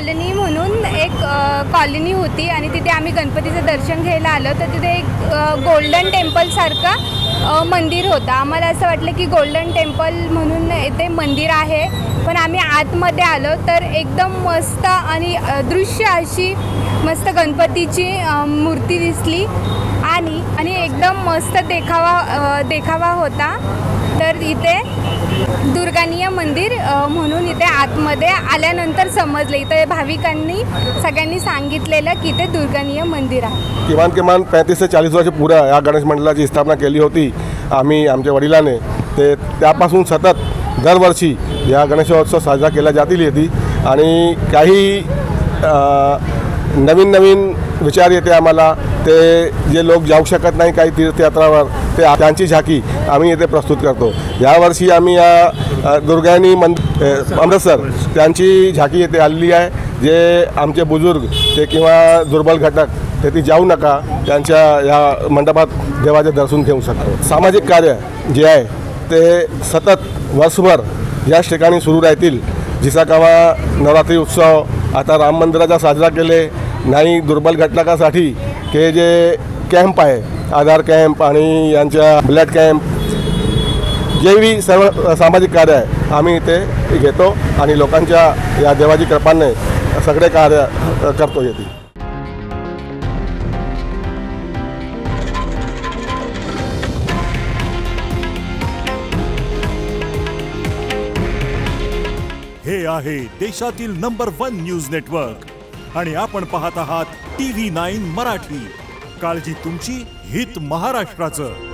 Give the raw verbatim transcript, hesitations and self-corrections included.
Colony म्हणून एक colony होती आणि तिथे आम्ही गणपतीचं दर्शन घ्यायला आलो, तर तिथे एक गोल्डन टेम्पलसारखं मंदिर होतं. आम्हाला असं वाटलं की गोल्डन टेम्पल म्हणून इथे मंदिर आहे, पण आम्ही आतमध्ये आलो तर एकदम मस्त आणि दृश्य अशी मस्त गणपतीची मूर्ती दिसली आणि आणि एकदम मस्त देखावा देखावा होता. तर इथे दुर्गानीय मंदिर म्हणून इथे आतमध्ये आल्यानंतर समजलं, इथे भाविकांनी सगळ्यांनी सांगितलेलं की इथे दुर्गानीय मंदिर आहे. किमान किमान पैंतीस ते चाळीस वर्ष पूर्वी या गणेश मंडळाची स्थापना केली होती आम्ही आमच्या वडिलांनी. ते त्यापासून सतत दरवर्षी या गणेशोत्सव साजरा केला जातील येते आणि काही नवीन नवीन विचार येते आम्हाला. ते जे लोक जाऊ शकत नाही काही तीर्थयात्रावर, ते त्यांची झाकी आम्ही इथे प्रस्तुत करतो. यावर्षी आम्ही या दुर्गानी मंदिर अमृतसर त्यांची झाकी इथे आलेली आहे. जे आमचे बुजुर्ग ते किंवा दुर्बल घटक ते ती जाऊ नका, त्यांच्या या मंडपात देवाचे दर्शन घेऊ शकतो. सामाजिक कार्य जे आहे ते सतत वर्षभर याच ठिकाणी सुरू राहतील. जिसा कावा नवरात्री उत्सव आता राम मंदिराचा साजरा केले नाही, दुर्बल घटकासाठी के जे कॅम्प आहे, आधार कॅम्प आणि यांच्या ब्लड कॅम्प, जे बी सर्व सामाजिक कार्य आहे आम्ही इथे घेतो आणि लोकांच्या या देवाची कृपाने सगळे कार्य करतो येते. हे आहे देशातील नंबर वन न्यूज नेटवर्क आणि आपण पाहत आहात टी व्ही नाईन मराठी. काळजी तुमची, हित महाराष्ट्राचं.